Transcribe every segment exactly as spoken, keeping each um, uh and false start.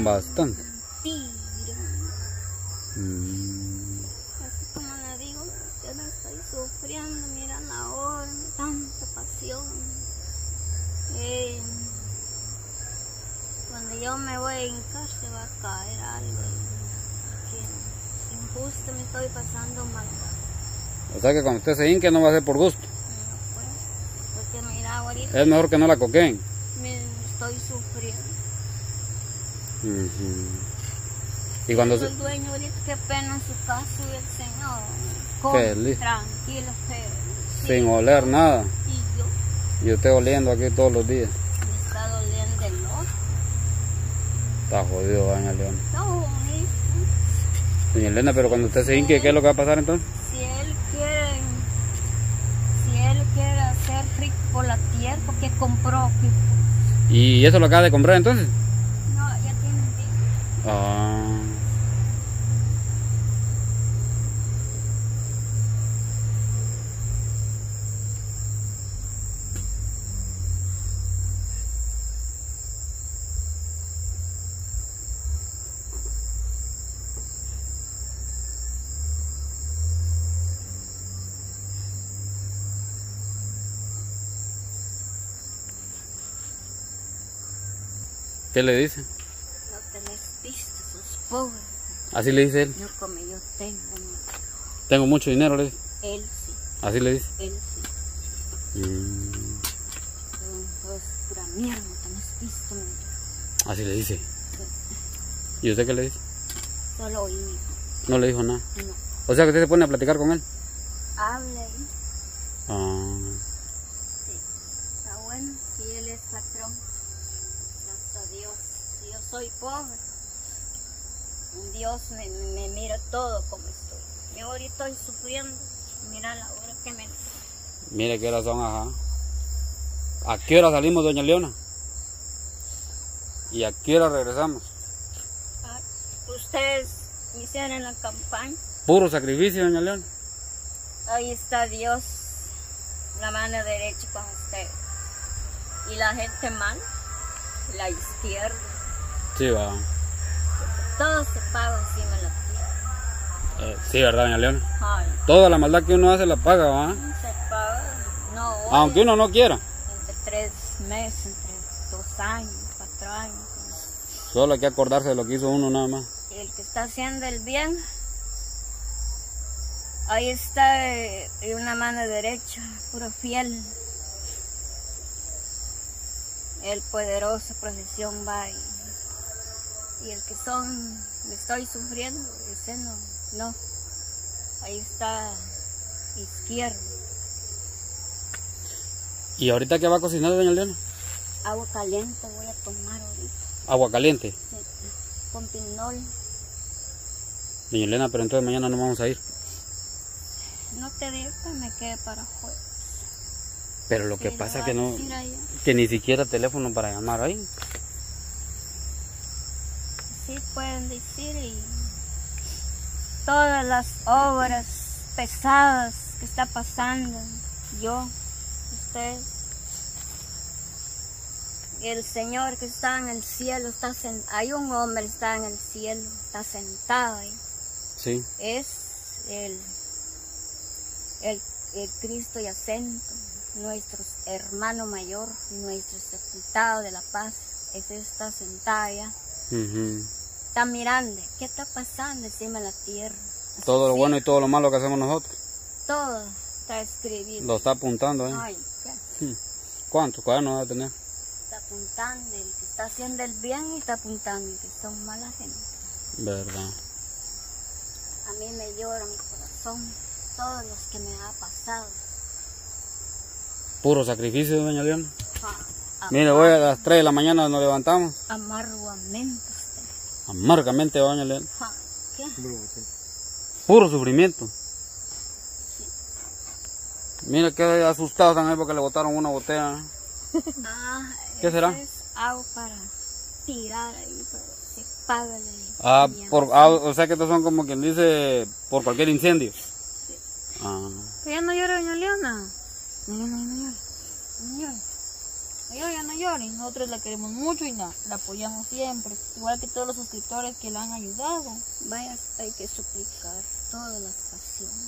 Son bastante. Tiro. Mm. Así como le digo, yo no estoy sufriendo, mira la hora, tanta pasión. Eh, cuando yo me voy a hincar se va a caer algo. Que injusto me estoy pasando mal. O sea que cuando usted se hinque no va a ser por gusto. No, pues, porque mira, ahorita Es mejor que no la coqueen. me estoy sufriendo. Uh-huh. Y cuando se... El dueño ahorita, qué pena en su casa y el señor. Con, Feliz. Tranquilo, feliz. Sin oler nada. Y yo. Y usted oliendo aquí todos los días. Me está doliendo el ojo. Está jodido, doña Leona. Está bonito. Doña Elena, pero cuando usted se hinque, ¿qué es lo que va a pasar entonces? Si él quiere, si él quiere hacer rico por la tierra, porque compró. ¿Y eso lo acaba de comprar entonces? No, ya tiene un día. Ah. ¿Qué le dice? No tenés visto, sos pobre. Así le dice él. No como yo tengo. No. Tengo mucho dinero, le dice. Él sí. Así le dice. Él sí. Mm. Todo es pura mierda, no tenés visto. No. Así le dice. Sí. ¿Y usted qué le dice? Solo oí. No le dijo nada. No. O sea que usted se pone a platicar con él. Hable. Ah. Sí. Está bueno. Si él es patrón. Gracias a Dios. Si yo soy pobre. Dios me, me mira todo como estoy. Yo ahorita estoy sufriendo. Mira la hora que me... Mire qué horas son, ajá. ¿A qué hora salimos, doña Leona? ¿Y a qué hora regresamos? Ah, ustedes hicieron la campaña. Puro sacrificio, doña Leona. Ahí está Dios, la mano derecha con usted. Y la gente mal, la izquierda. Sí, va. Todo se paga encima de la tierra. Eh, sí, ¿verdad, doña Leona? Ay, Toda la maldad que uno hace la paga, ¿va? se paga, no hoy, Aunque uno no quiera. entre tres meses, entre dos años, cuatro años. Solo hay que acordarse de lo que hizo uno nada más. Y el que está haciendo el bien, ahí está eh, una mano derecha, puro fiel. El poderoso procesión va y, y el que son, me estoy sufriendo, ese no, no. Ahí está izquierdo. ¿Y ahorita qué va a cocinar, doña Leona? Agua caliente voy a tomar ahorita. Agua caliente. Sí, con pinol. Doña Elena, pero entonces mañana no vamos a ir. No te digo que me quede para jueves. Pero lo que Sí, pasa lo que va a no, decir allá. que ni siquiera teléfono para llamar ahí. Sí pueden decir y todas las obras pesadas que está pasando, yo, ustedes, el Señor que está en el cielo, está sent- hay un hombre que está en el cielo, está sentado ahí, Sí. es el, el, el Cristo yacente, nuestro hermano mayor, nuestro sepultado de la paz, ese está sentado allá. Uh-huh. Está mirando, ¿qué está pasando encima de la tierra? Así, Todo lo sí, bueno y todo lo malo que hacemos nosotros. todo está escrito. Lo está apuntando, ¿eh? Ay, ¿qué? ¿Cuántos cuadernos va a tener? Está apuntando, el que está haciendo el bien y está apuntando el que son mala gente. Verdad. A mí me llora mi corazón, todos los que me ha pasado. Puro sacrificio, doña Leona. Ah, Mire, hoy a las tres de la mañana nos levantamos. amargamente usted. Amargamente, doña Leona. Ah, ¿qué? Puro sufrimiento. Mira qué asustados están ahí porque le botaron una botella. Ah, ¿Qué será? Es algo para tirar ahí, pero se paga la Ah, leña. por, ah, o sea que estos son como quien dice por cualquier incendio. Sí. Ah. Ya no llora doña Leona. No llora, no llora. No llora. no llore, ya no llore. Nosotros la queremos mucho y la, la apoyamos siempre. Igual que todos los suscriptores que la han ayudado. Vaya, hay que suplicar todas las pasiones.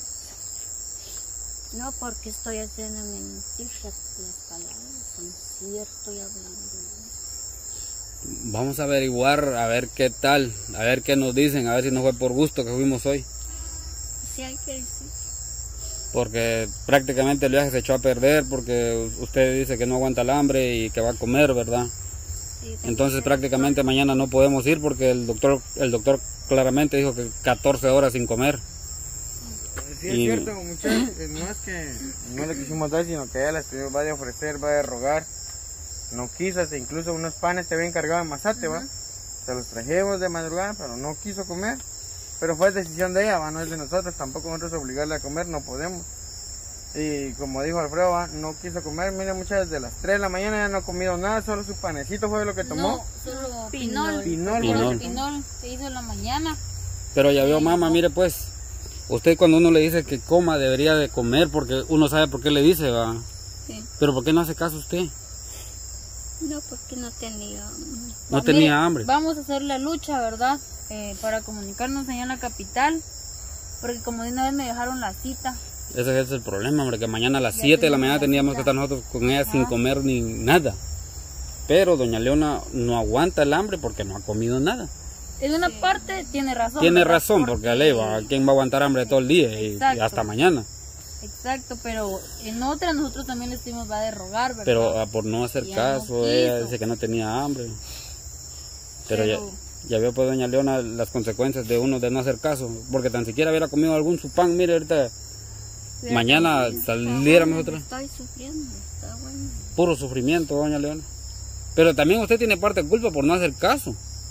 No porque estoy haciendo mentiras, las palabras son cierto y hablando. Vamos a averiguar, a ver qué tal, a ver qué nos dicen, a ver si no fue por gusto que fuimos hoy. Sí, hay que decir. Porque prácticamente el viaje se echó a perder porque usted dice que no aguanta el hambre y que va a comer, ¿verdad? Sí, entonces prácticamente mañana no podemos ir porque el doctor el doctor claramente dijo que catorce horas sin comer. Sí, es y... cierto, muchachos, no es que no le quisimos dar, sino que ella les pidió, va a ofrecer, va a rogar. No quiso, hasta incluso unos panes te habían encargado de mazate, ¿va? Se los trajimos de madrugada, pero no quiso comer. Pero fue decisión de ella, ¿va? No es de nosotros, tampoco nosotros obligarle a comer, no podemos. Y como dijo Alfredo, ¿va? No quiso comer, mira, muchachas, desde las tres de la mañana ya no ha comido nada, solo su panecito fue lo que tomó. No, solo pinol. Pinol, Pinol. Pinol se hizo en la mañana. Pero ya vio, mamá, mire pues, usted cuando uno le dice que coma debería de comer porque uno sabe por qué le dice, ¿va? Sí. Pero ¿por qué no hace caso usted? No, porque no tenía hambre. No Va, tenía mire, hambre. Vamos a hacer la lucha, ¿verdad? Eh, para comunicarnos allá en la capital. Porque como de una vez me dejaron la cita. Ese es el problema, hombre, que mañana a las Ya siete de la tenemos mañana la teníamos cita. que estar nosotros con ella Ajá. sin comer ni nada. Pero doña Leona no aguanta el hambre porque no ha comido nada. En una parte tiene razón. Tiene ¿verdad? razón, porque a ley, ¿va? ¿Quién va a aguantar hambre todo el día y, y Exacto. hasta mañana? Exacto, pero en otra nosotros también le estuvimos va de rogar, ¿verdad? Pero ah, por no hacer Ya caso, no ella quiso. dice que no tenía hambre. Pero, Pero- ya, ya vio pues doña Leona las consecuencias de uno de no hacer caso. Porque tan siquiera hubiera comido algún su pan, mire ahorita Hubiera mañana comido. saliéramos otra. Estoy sufriendo, está bueno. Puro sufrimiento, doña Leona. Pero también usted tiene parte de culpa por no hacer caso.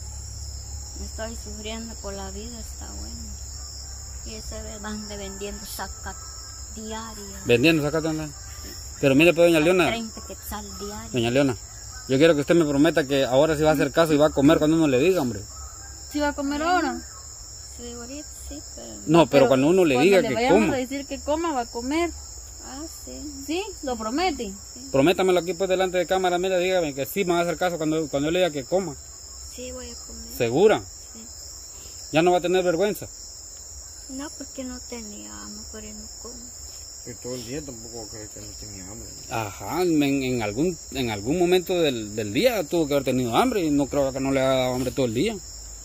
Estoy sufriendo por la vida, está bueno. Y ese van de vendiendo saca diaria. Vendiendo, saca tanda. Pero mire pues doña Leona, treinta quetzal diario. doña Leona, yo quiero que usted me prometa que ahora sí va a hacer caso y va a comer cuando uno le diga, hombre. ¿Sí va a comer ahora? Sí, ahorita sí, pero... No, pero, cuando uno le cuando diga le que vayamos coma, a decir que coma, va a comer. Ah, sí. ¿Sí? ¿Lo promete? prométamelo aquí pues delante de cámara, mira, dígame que sí me va a hacer caso cuando, cuando yo le diga que coma. Sí, voy a comer. ¿Segura? Sí. Ya no va a tener vergüenza. No, porque no tenía hambre, pero no como. Que todo el día tampoco creo que no tenía hambre. Ajá, en, en algún en algún momento del, del día tuvo que haber tenido hambre y no creo que no le haya dado hambre todo el día.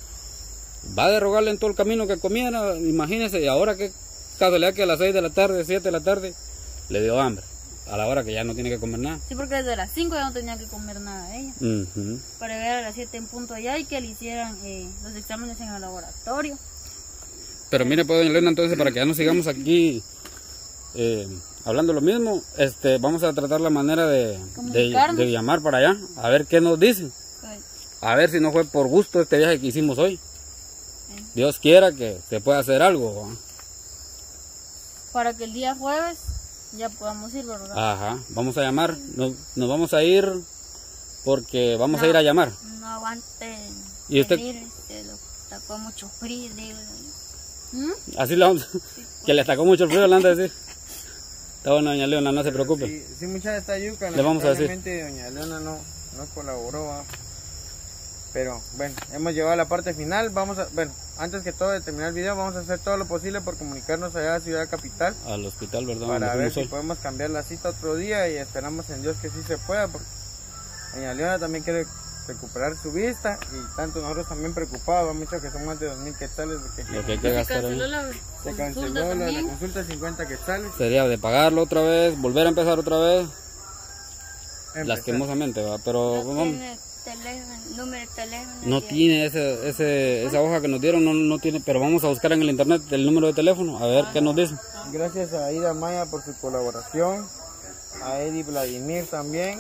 Va a rogarle en todo el camino que comiera, imagínese, y ahora que casualidad que a las seis de la tarde, siete de la tarde, le dio hambre, a la hora que ya no tiene que comer nada. Sí, porque desde las cinco ya no tenía que comer nada ella. Ujú. Para llegar a las siete en punto allá y que le hicieran eh, los exámenes en el laboratorio. Pero mire pues doña Elena, entonces para que ya no sigamos aquí eh, hablando lo mismo, este vamos a tratar la manera de, de, Comunicarnos. de llamar para allá, a ver qué nos dicen, Pues, a ver si no fue por gusto este viaje que hicimos hoy. Dios quiera que se pueda hacer algo, ¿va? para que el día jueves ya podamos ir, ¿verdad? Ajá, vamos a llamar, nos, nos vamos a ir porque vamos a No. ir a llamar. No aguante. ¿Y usted? venir, se lo tacó mucho frío, digo. ¿Mm? Así le vamos, que le atacó mucho el frío, le anda a decir. Está bueno, doña Leona, no se preocupe. Sí, sí, mucha de esta yuca, Le vamos a decir. lamentablemente doña Leona no, no colaboró, ¿va? Pero bueno, hemos llegado a la parte final. Vamos a, bueno, antes que todo de terminar el video, vamos a hacer todo lo posible por comunicarnos allá a Ciudad Capital Al hospital, ¿verdad? para Donde ver fuimos si hoy. podemos cambiar la cita otro día y esperamos en Dios que sí se pueda, porque doña Leona también quiere recuperar su vista y tanto nosotros también preocupados, mucho que son más de dos mil quetzales de que Lo que hay que Se gastar canceló ahí. la se consulta canceló la, la también. consulta cincuenta quetzales. Sería de pagarlo otra vez, volver a empezar otra vez, Empezar. lastimosamente, ¿va? Pero No vamos, tiene teléfono, número de teléfono. no de- tiene ese, ese, esa hoja que nos dieron, no, no tiene, pero vamos a buscar en el internet el número de teléfono, a ver qué nos dicen. Gracias a Ida Maya por su colaboración, a Eddie Vladimir también,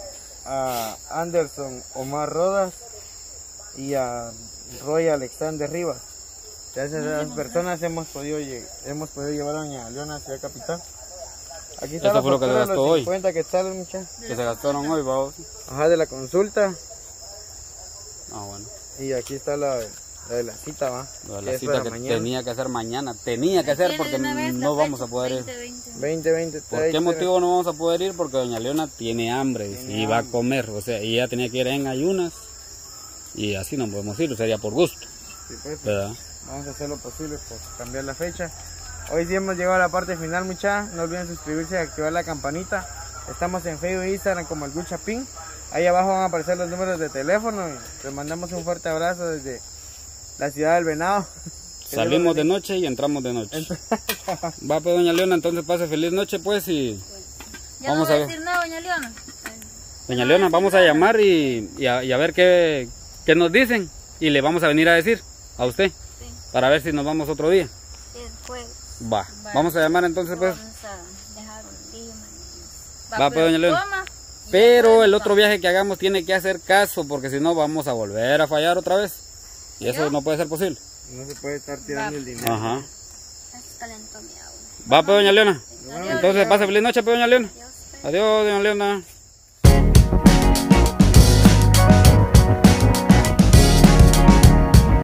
a Anderson Omar Rodas y a Roy Alexander Rivas. Gracias a esas personas hemos podido, lle- hemos podido llevar a doña Leona a Ciudad Capital. Aquí está Eso la fue lo que factura de gastó los hoy. cincuenta quetzales, muchachos. Que se gastaron hoy, vamos. Ajá, de la consulta. Ah, bueno. Y aquí está la, Lo de la cita, va. Lo de Que la es cita para que mañana. tenía que hacer mañana. Tenía que hacer Tiene porque de una vez la no vamos a fecha, poder ir. veinte, veinte. veinte, veinte, ¿Por qué motivo no vamos a poder ir? Porque doña Leona tiene hambre Tiene y va a hambre. comer. O sea, y ella tenía que ir en ayunas. Y así no podemos ir, sería por gusto. Sí, pues, ¿Verdad? vamos a hacer lo posible por cambiar la fecha. Hoy sí hemos llegado a la parte final, muchachos. No olviden suscribirse y activar la campanita. Estamos en Facebook e Instagram como el Guchapín. Ahí abajo van a aparecer los números de teléfono. Y les mandamos un fuerte abrazo desde la ciudad del Venado. Salimos de noche y entramos de noche. Va pues doña Leona, entonces pase feliz noche pues y Ya Vamos no a voy a ver. decir nada, doña Leona. doña Leona vamos a llamar y, y, a, y a ver qué, qué nos dicen y le vamos a venir a decir a usted Sí, para ver si nos vamos otro día. sí, después Va, Va. vamos a llamar entonces pues. vamos a dejar un día mañana. Va, pues, doña Leona. toma, y Pero después el nos otro vamos. viaje que hagamos tiene que hacer caso porque si no vamos a volver a fallar otra vez. Y eso ¿Ya? no puede ser posible. No se puede estar tirando Va. el dinero. Ajá. Es calentó mi agua. Va pues doña Leona. Adiós. Entonces pase feliz noche pues doña Leona. Dios te Adiós doña Leona.